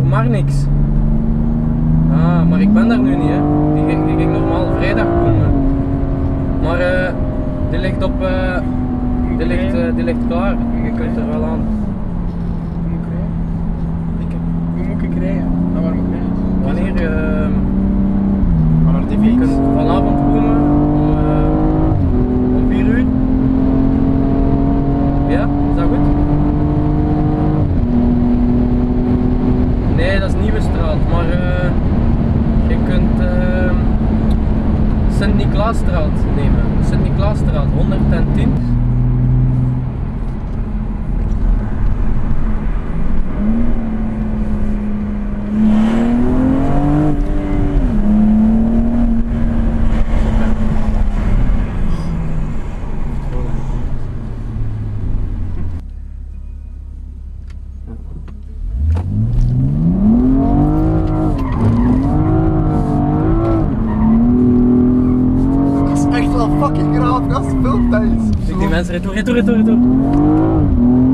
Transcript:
maar niks. Ah, maar ik ben daar nu niet, hè. Die ging normaal vrijdag komen. Maar die ligt op... die ligt klaar. Je kunt er wel aan. Hoe moet ik rijden? Hoe moet ik rijden? Nou, waar moet ik rijden? Wanneer Maar naar die je fiets? kunt vanavond komen om 4 uur. Ja, is dat goed? Nee, dat is Nieuwe Straat, maar je kunt Sint-Niklaasstraat nemen. Sint-Niklaasstraat 110. Dat is echt wel fucking graaf, dat is veel thuis. Zie die mensen, retour.